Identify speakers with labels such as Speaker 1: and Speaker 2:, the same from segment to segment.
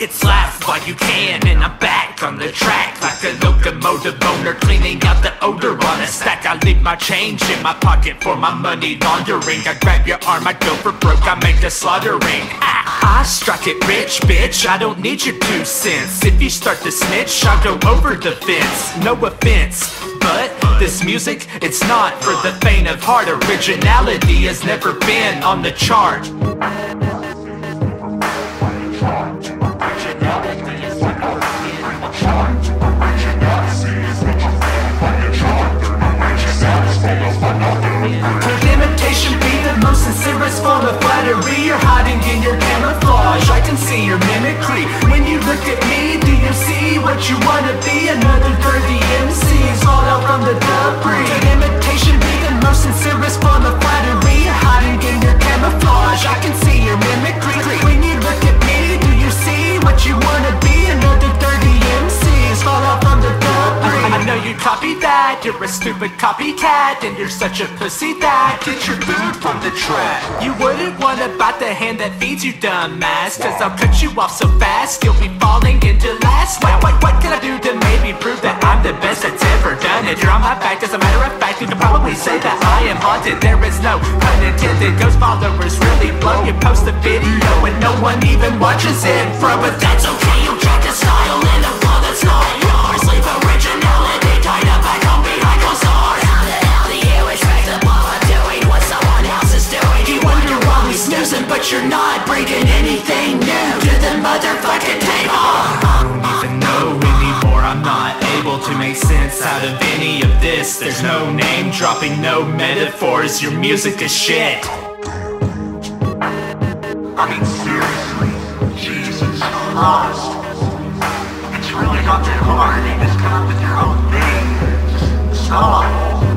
Speaker 1: It's laugh while you can, and I'm back on the track like a locomotive owner, cleaning out the odor on a stack. I leave my change in my pocket for my money laundering. I grab your arm, I go for broke, I make the slaughtering. I strike it rich, bitch, I don't need your 2 cents. If you start to snitch, I'll go over the fence. No offense, but this music, it's not for the faint of heart. Originality has never been on the chart. Could imitation be the most sincerest form of flattery? You're hiding in your camouflage, I can see your mimicry. When you look at me, do you see what you wanna be? Another 30 MCs all out from the debris. Could imitation be the most sincerest form of flattery? You're hiding in your camouflage, I can see your mimicry. When you look at me, do you see what you wanna be? Another 30 MCs all out from the debris. I know you copy that, you're a stupid copycat, and you're such a pussy that get your food from the track. You wouldn't wanna bite the hand that feeds you, dumbass, cause I'll cut you off so fast, you'll be falling into last. What can I do to maybe prove that I'm the best that's ever done it? You're on my back, as a matter of fact, you can probably say that I am haunted. There is no pun intended, ghost followers really blow. You post a video and no one even watches it, bro, but that's okay. You tried to style in a flow that's not yours. Leave originality tied up back home behind closed doors. How the hell do you expect that while I'm doing what someone else is doing? You wonder why we snoozing, but you're not bringing anything new to the motherfucking table. I don't even know anymore, I'm not able to make sense out of any of this. There's no name dropping, no metaphors, your music is shit.
Speaker 2: I mean, seriously, Jesus Christ. It's really not that hard. You just come up with your own thing. Just stop.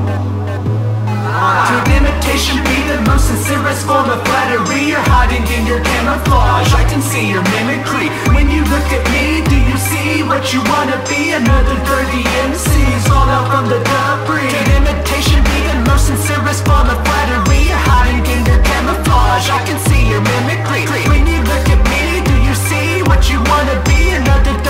Speaker 1: Could imitation be the most sincerest form of flattery? You're hiding in your camouflage, I can see your mimicry. When you look at me, do you see what you wanna be? Another 30 MCs all out from the debris. Could imitation be the most sincerest form of flattery? You're hiding in your camouflage, I can see your mimicry. When you look at me, do you see what you wanna be? Another